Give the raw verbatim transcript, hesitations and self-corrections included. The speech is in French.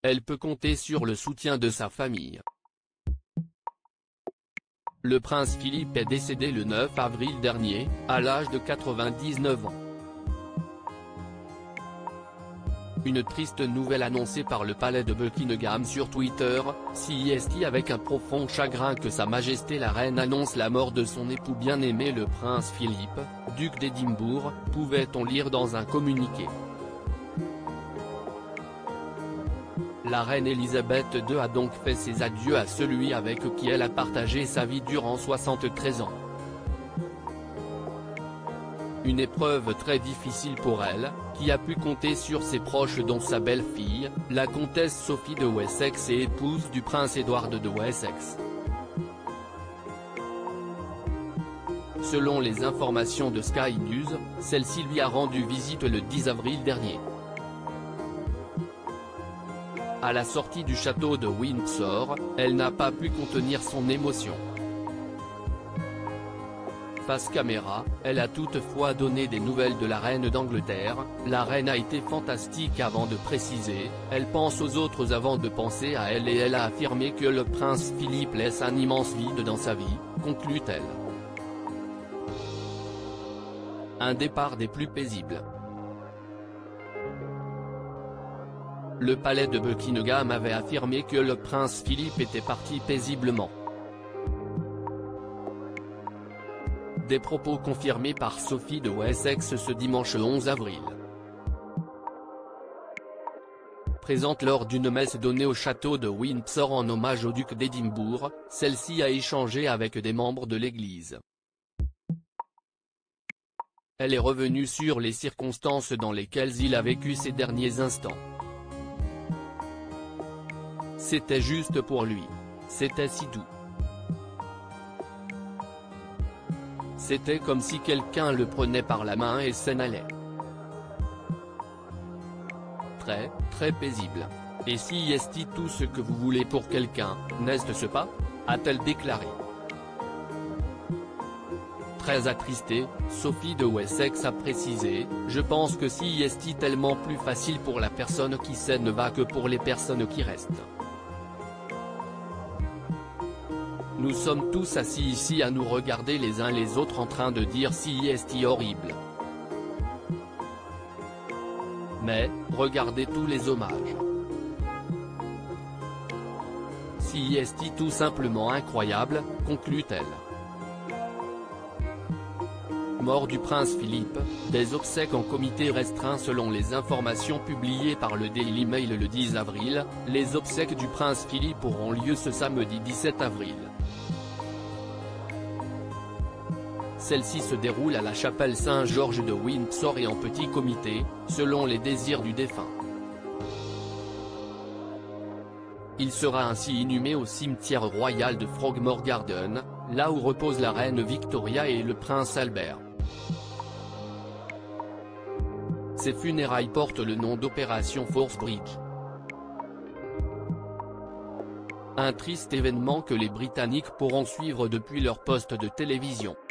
elle peut compter sur le soutien de sa famille. Le prince Philippe est décédé le neuf avril dernier, à l'âge de quatre-vingt-dix-neuf ans. Une triste nouvelle annoncée par le palais de Buckingham sur Twitter, C I S T avec un profond chagrin que Sa Majesté la Reine annonce la mort de son époux bien-aimé le prince Philippe, duc d'Édimbourg, pouvait-on lire dans un communiqué. La reine Elisabeth deux a donc fait ses adieux à celui avec qui elle a partagé sa vie durant soixante-treize ans. Une épreuve très difficile pour elle, qui a pu compter sur ses proches dont sa belle-fille, la comtesse Sophie de Wessex et épouse du prince Édouard de Wessex. Selon les informations de Sky News, celle-ci lui a rendu visite le dix avril dernier. À la sortie du château de Windsor, elle n'a pas pu contenir son émotion. Face caméra, elle a toutefois donné des nouvelles de la reine d'Angleterre. La reine a été fantastique avant de préciser, elle pense aux autres avant de penser à elle et elle a affirmé que le prince Philippe laisse un immense vide dans sa vie, conclut-elle. Un départ des plus paisibles. Le palais de Buckingham avait affirmé que le prince Philippe était parti paisiblement. Des propos confirmés par Sophie de Wessex ce dimanche onze avril. Présente lors d'une messe donnée au château de Windsor en hommage au duc d'Édimbourg, celle-ci a échangé avec des membres de l'église. Elle est revenue sur les circonstances dans lesquelles il a vécu ces derniers instants. C'était juste pour lui. C'était si doux. C'était comme si quelqu'un le prenait par la main et s'en allait. Très, très paisible. Et si est-il tout ce que vous voulez pour quelqu'un, n'est-ce pas ? A-t-elle déclaré. Très attristée, Sophie de Wessex a précisé, « Je pense que si est tellement plus facile pour la personne qui s'en va que pour les personnes qui restent. Nous sommes tous assis ici à nous regarder les uns les autres en train de dire si est horrible. Mais, regardez tous les hommages. Si est tout simplement incroyable, conclut-elle. Mort du prince Philippe, des obsèques en comité restreint selon les informations publiées par le Daily Mail le dix avril, les obsèques du prince Philippe auront lieu ce samedi dix-sept avril. Celle-ci se déroule à la chapelle Saint-Georges de Windsor et en petit comité, selon les désirs du défunt. Il sera ainsi inhumé au cimetière royal de Frogmore Garden, là où reposent la reine Victoria et le prince Albert. Ces funérailles portent le nom d'Opération Force Bridge. Un triste événement que les Britanniques pourront suivre depuis leur poste de télévision.